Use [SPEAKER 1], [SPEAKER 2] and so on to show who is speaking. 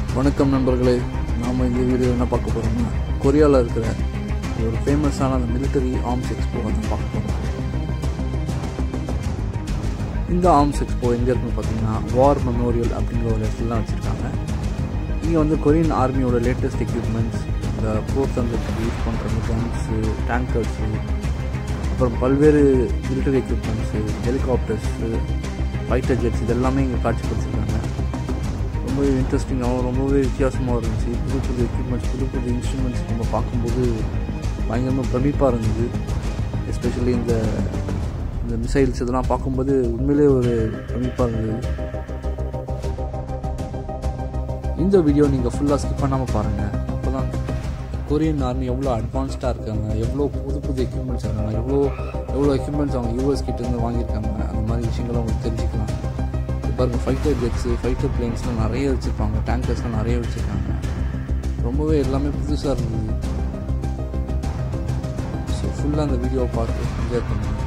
[SPEAKER 1] வணக்கம் நண்பர்களே, நாம் இந்த வீடியோ என்ன பார்க்க போகிறோம்னா கொரியாவில் இருக்கிற ஒரு ஃபேமஸான அந்த மிலிட்டரி ஆர்ம்ஸ் எக்ஸ்போ அதை பார்க்க போகிறோம். இந்த ஆர்ம்ஸ் எக்ஸ்போ எங்கே இருக்குன்னு பார்த்தீங்கன்னா வார் மெமோரியல் அப்படிங்கிற ஒரு இடத்துலலாம் வச்சுருக்காங்க. இங்கே வந்து கொரியன் ஆர்மியோட லேட்டஸ்ட் எக்யூப்மெண்ட்ஸ், இந்த போர் தந்தத்துக்கு யூஸ் பண்ணுற கன்ஸு, டேங்கர்ஸு, அப்புறம் பல்வேறு military equipments, helicopters, fighter jets இதெல்லாமே இங்கே காட்சிப்படுத்திருக்காங்க. ரொம்பவே இன்ட்ரெஸ்டிங்காகவும் ரொம்பவே வித்தியாசமாக இருந்துச்சு. புது புது எக்யூப்மெண்ட்ஸ், புது புது இன்ஸ்ட்ருமெண்ட்ஸ் நம்ம பார்க்கும்போது பயங்கரமாக பிரமிப்பாக இருந்தது. எஸ்பெஷலி இந்த மிசைல்ஸ் இதெல்லாம் பார்க்கும்போது உண்மையிலே ஒரு பிரமிப்பாக இருந்தது. இந்த வீடியோ நீங்கள் ஃபுல்லாக ஸ்கிப் பண்ணாமல் பாருங்கள். அப்போ தான் கொரியன் ஆர்மி எவ்வளோ அட்வான்ஸ்டாக இருக்காங்க, எவ்வளோ புது புது எக்யூப்மெண்ட்ஸ் இருக்காங்க, எவ்வளோ எக்யூப்மெண்ட்ஸ் அவங்க யூஎஸ் கிட்டேருந்து வாங்கியிருக்காங்க, அந்த மாதிரி விஷயங்களும் அவங்க தெரிஞ்சுக்கலாம். பாருங்கள், ஃபைட்டர் ஜெட்ஸு, ஃபைட்டர் பிளேன்ஸ்லாம் நிறைய வச்சுருப்பாங்க, டேங்கர்ஸ்லாம் நிறைய வச்சுருக்காங்க. ரொம்பவே எல்லாமே புதுசாக இருந்தது. ஸோ ஃபுல்லாக அந்த வீடியோவை பார்த்து என்ஜாய் பண்ணுங்கள்.